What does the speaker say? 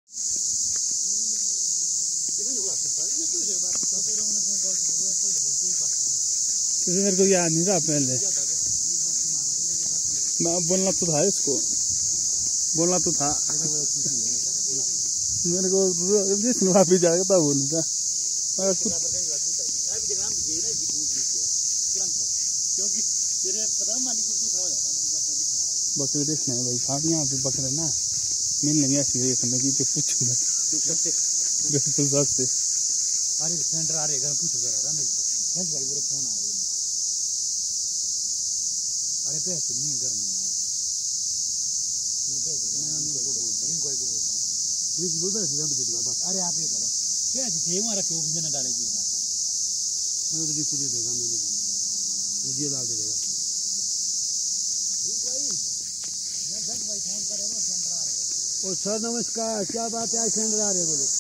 मेरे को याद नहीं था पहले। बोलना तो था इसको, बोलना तो था मेरे को। वापस जाएगा तब बोलूँगा। बकरे देखना है भाई साहब, यहाँ पे बकरे ना मिल लेंगे ऐसी देखने की तो पूछूंगा बिल्कुल सस्ते। अरे सेंटर आ रहे घर पूछो जरा मेरे को भाई पूरा फोन आ रही। अरे पैसे नहीं घर में यार, मैं पैसे इनको को बोलता हूँ बस। अरे आप ये करो पैसे थे वहाँ रखे वो भी मैंने डाले दिए। मैं तो रिकू दे देगा, मैं मुझे डाल दे देगा। भाई फोन करे वो सेंटर आ रहे। ओ सर नमस्कार, क्या बात है? सेंटर आ रहे बोलो।